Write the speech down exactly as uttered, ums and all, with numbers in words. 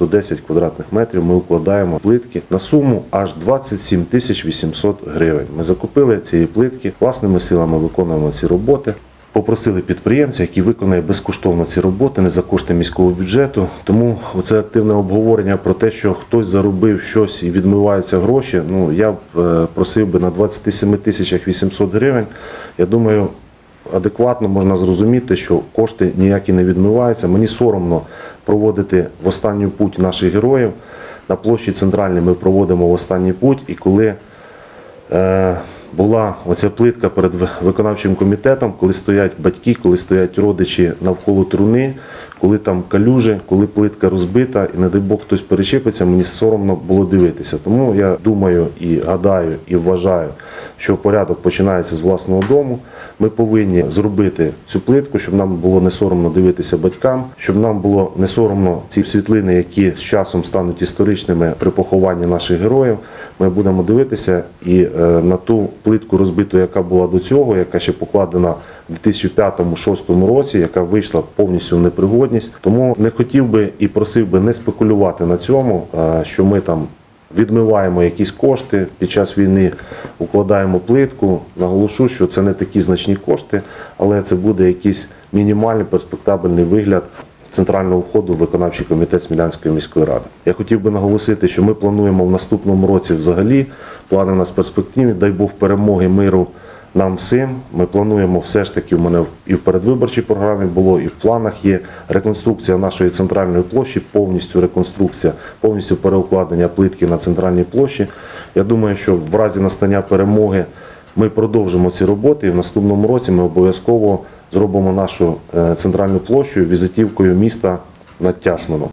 десять квадратних метрів ми укладаємо плитки на суму аж двадцять сім тисяч вісімсот гривень. Ми закупили ці плитки, власними силами виконуємо ці роботи. Попросили підприємця, який виконає безкоштовно ці роботи, не за кошти міського бюджету. Тому оце активне обговорення про те, що хтось заробив щось і відмиваються гроші, ну, я б просив би на двадцять сім тисяч вісімсот гривень. Я думаю, адекватно можна зрозуміти, що кошти ніякі не відмиваються. Мені соромно проводити в останню путь наших героїв. На площі Центральній ми проводимо в останній путь, і коли е, була оця плитка перед виконавчим комітетом, коли стоять батьки, коли стоять родичі навколо труни, коли там калюжі, коли плитка розбита і, не дай Бог, хтось перечепиться, мені соромно було дивитися. Тому я думаю і гадаю, і вважаю, що порядок починається з власного дому. Ми повинні зробити цю плитку, щоб нам було не соромно дивитися батькам, щоб нам було не соромно ці світлини, які з часом стануть історичними при похованні наших героїв. Ми будемо дивитися і на ту плитку розбиту, яка була до цього, яка ще покладена в дві тисячі п'ятому-шостому році, яка вийшла повністю в непригодність. Тому не хотів би і просив би не спекулювати на цьому, що ми там відмиваємо якісь кошти, під час війни укладаємо плитку. Наголошу, що це не такі значні кошти, але це буде якийсь мінімальний перспектабельний вигляд центрального входу в виконавчий комітет Смілянської міської ради. Я хотів би наголосити, що ми плануємо в наступному році взагалі, плани у нас перспективні, дай Бог перемоги, миру нам всім. Ми плануємо все ж таки, у мене і в передвиборчій програмі було, і в планах є реконструкція нашої центральної площі, повністю реконструкція, повністю переукладення плитки на центральній площі. Я думаю, що в разі настання перемоги ми продовжимо ці роботи і в наступному році ми обов'язково зробимо нашу центральну площу візитівкою міста над Тясмином.